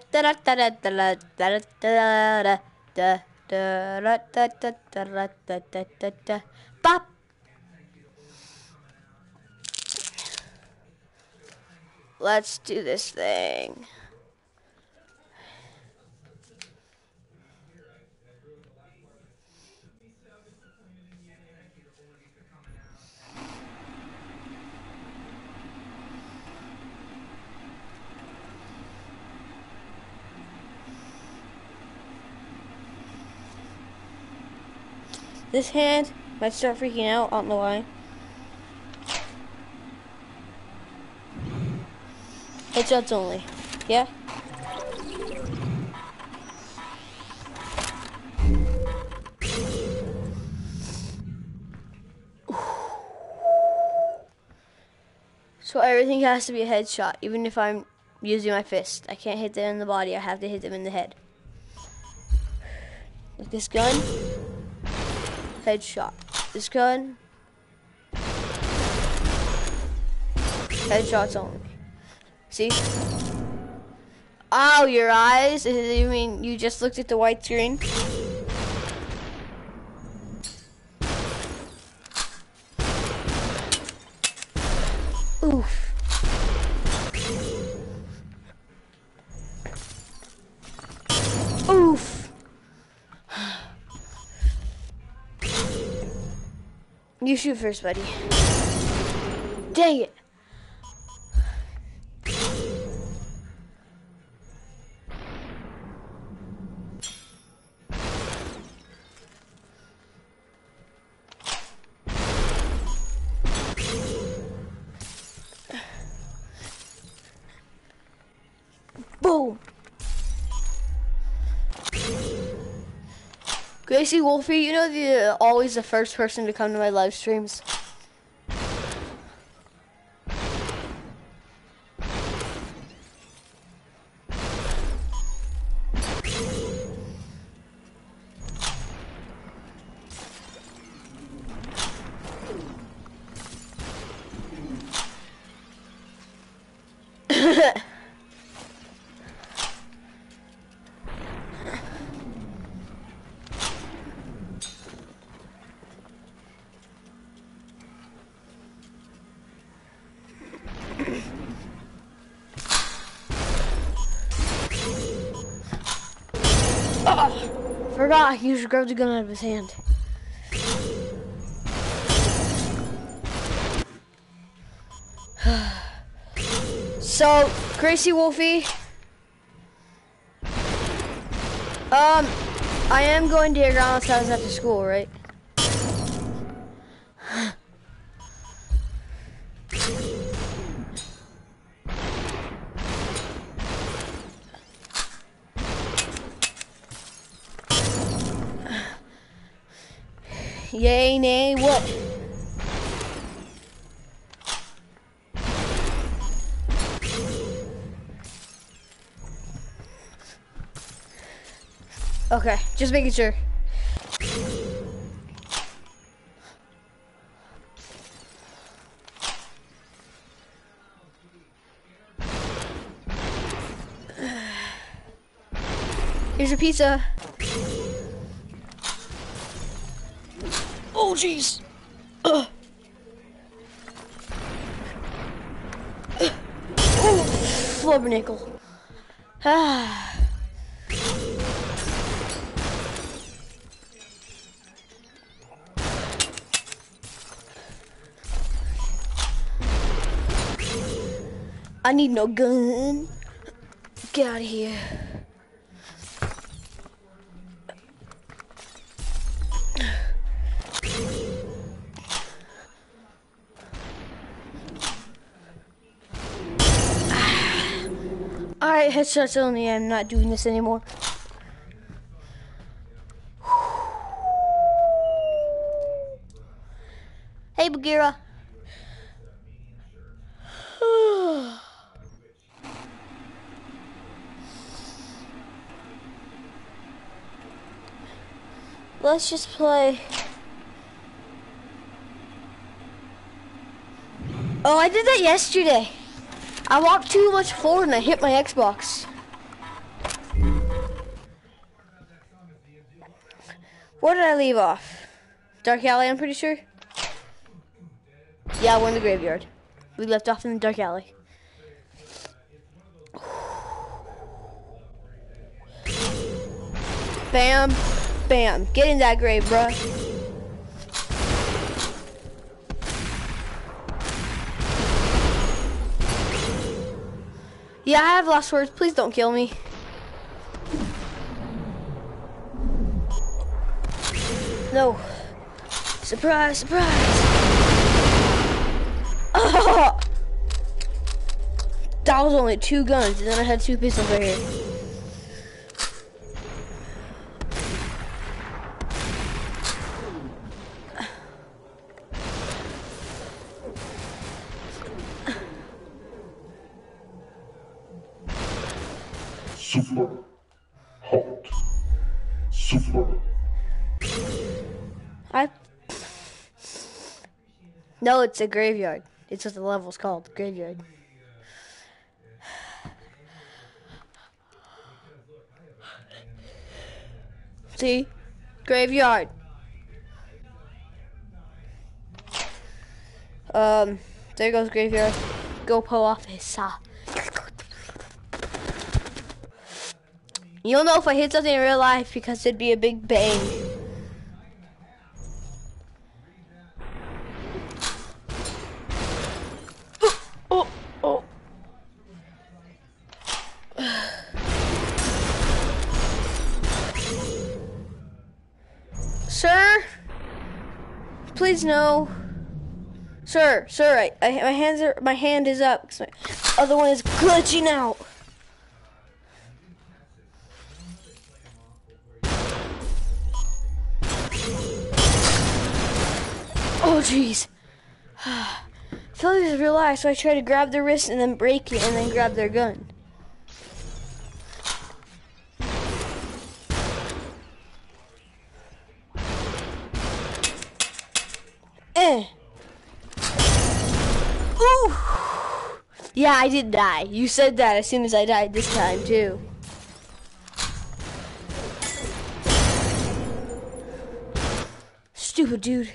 Bop. Let's do this thing. This hand might start freaking out, I don't know why. Headshots only. Yeah? So everything has to be a headshot, even if I'm using my fist. I can't hit them in the body, I have to hit them in the head. Like this gun, headshot. This gun, headshots only. See? Ow, your eyes? You mean you just looked at the white screen? Oof. Oof. You shoot first, buddy. Dang it. Boom. Gracie Wolfie, you know always the first person to come to my live streams. Forgot he just grabbed the gun out of his hand. So, Gracie Wolfie, I am going to your grandma's house after school, right? Yay, nay, what? Okay, just making sure. Here's your pizza. Oh, jeez. Flubbernickel. Ah. I need no gun. Get out of here. Alright, headshots only. I'm not doing this anymore. Hey, Bagheera. Let's just play. Oh, I did that yesterday. I walked too much forward and I hit my Xbox. Where did I leave off? Dark alley, I'm pretty sure. Yeah, we're in the graveyard. We left off in the dark alley. Bam, bam. Get in that grave, bruh. Yeah, I have lost words. Please don't kill me. No. Surprise, surprise. Oh! That was only 2 guns, and then I had 2 pistols right here. Super hot. Super. No, it's a graveyard. It's what the level's called, graveyard. See? Graveyard. There goes graveyard. GoPro office. You'll know if I hit something in real life because it'd be a big bang. Oh. Sir? Please no. Sir, my hand is up. 'Cause my other one is glitching out. Oh jeez. I feel like this is real life, so I try to grab their wrist and then break it and then grab their gun. Ooh. Yeah, I did die. You said that as soon as I died this time too. Stupid dude.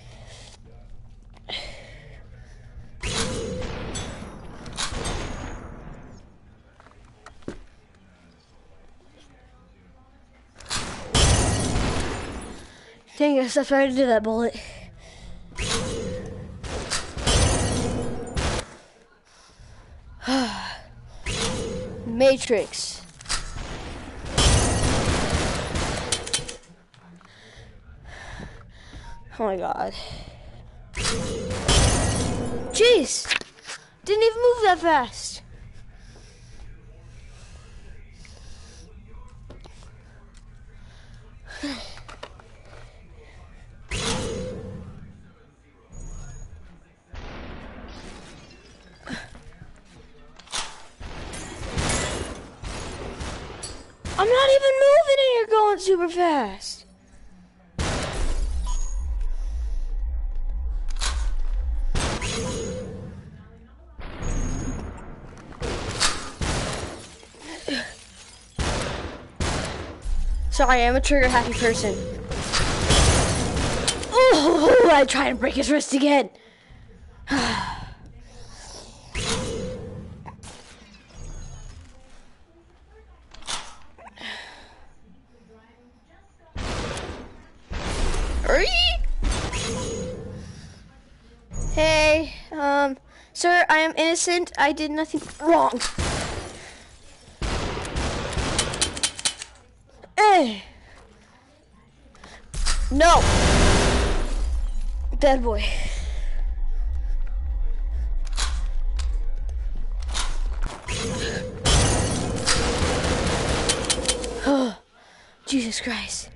Dang, I stepped right into that bullet. Matrix. Oh my god. Jeez! Didn't even move that fast. I'm not even moving and you're going super fast. Sorry, I'm a trigger happy person. Oh, I tried to break his wrist again. Hey, sir, I am innocent. I did nothing wrong. No. Bad boy. Oh, Jesus Christ.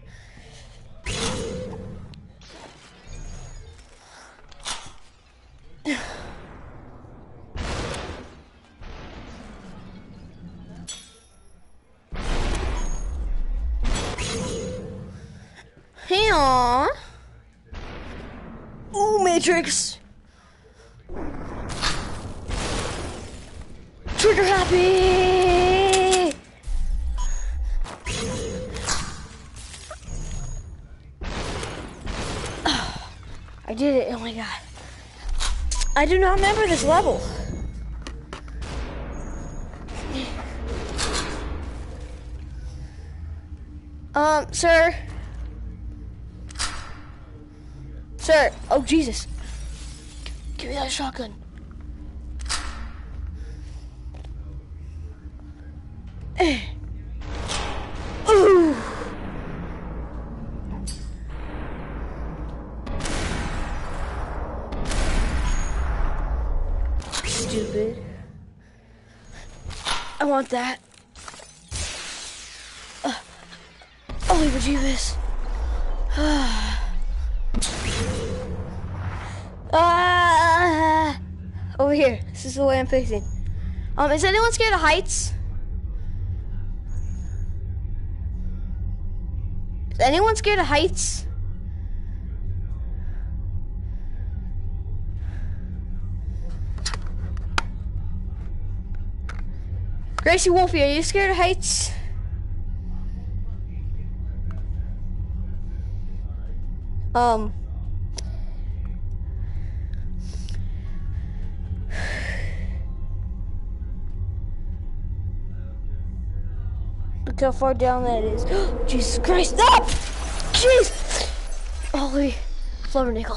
Hey, aw. Ooh, Matrix. Trigger happy. I did it. Oh my god. I do not remember this level. Sir. Sir. Oh, Jesus. Give me that shotgun. Ooh. Stupid. I want that. Holy bejeebus. Over here. This is the way I'm facing. Is anyone scared of heights? Is anyone scared of heights? Gracie Wolfie, are you scared of heights? Look how far down that is. Jesus Christ, no! Jeez! Holy flubbernickel.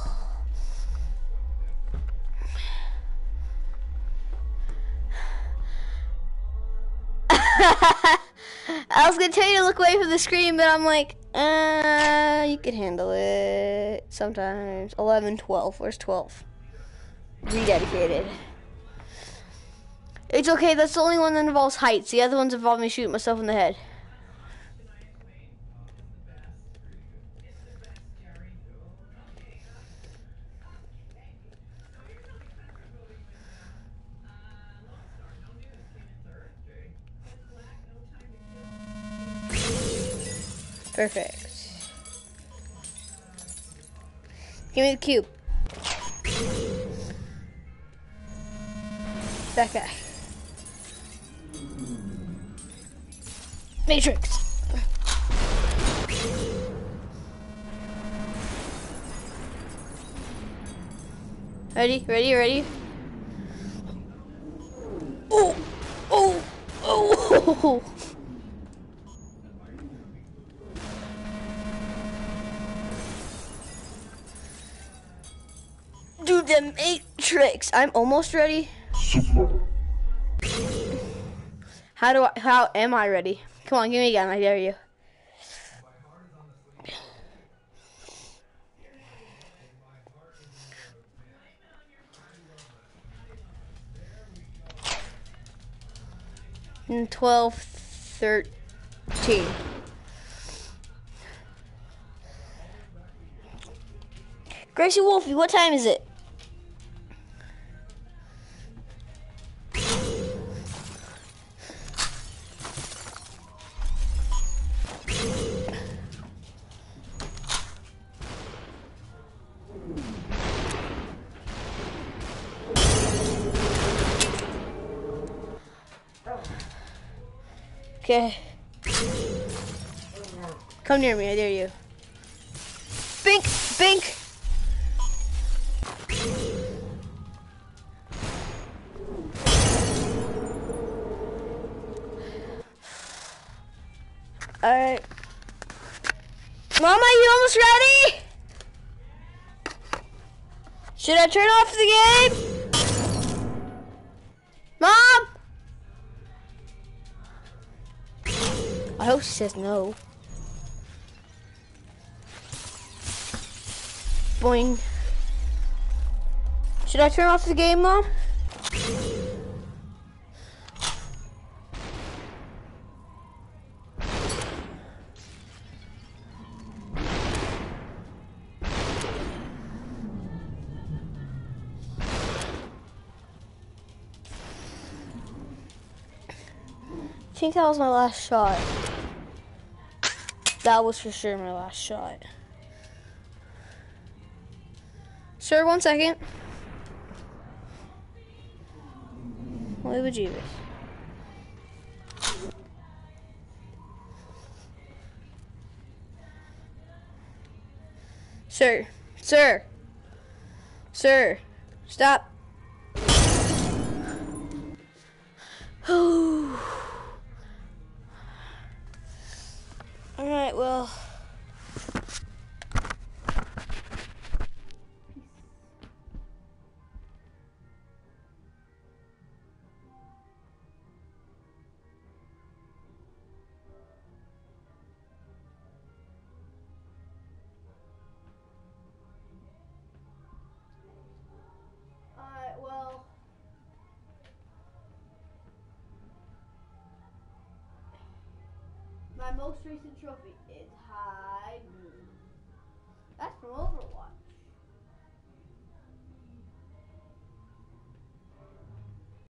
I was gonna tell you to look away from the screen, but I'm like, you can handle it sometimes. 11, 12. Where's 12? Rededicated. It's okay, that's the only one that involves heights. The other ones involve me shooting myself in the head. Perfect. Give me the cube. That guy. Matrix. Ready, ready, ready? Oh, oh, oh. Do the Matrix. I'm almost ready. How am I ready? Come on, give me a gun, I dare you. And 12, 13. Gracie Wolfie, what time is it? Okay. Come near me, I dare you. Bink! Bink! Alright. Mama, you almost ready? Should I turn off the game? Mom! I hope she says no. Boing. Should I turn off the game, Mom? I think that was my last shot. That was for sure my last shot. Sir, 1 second. Holy bejeebus. Sir. Sir. Sir, stop. Alright, well. Alright, well. My most recent trophy is High Noon. That's from Overwatch.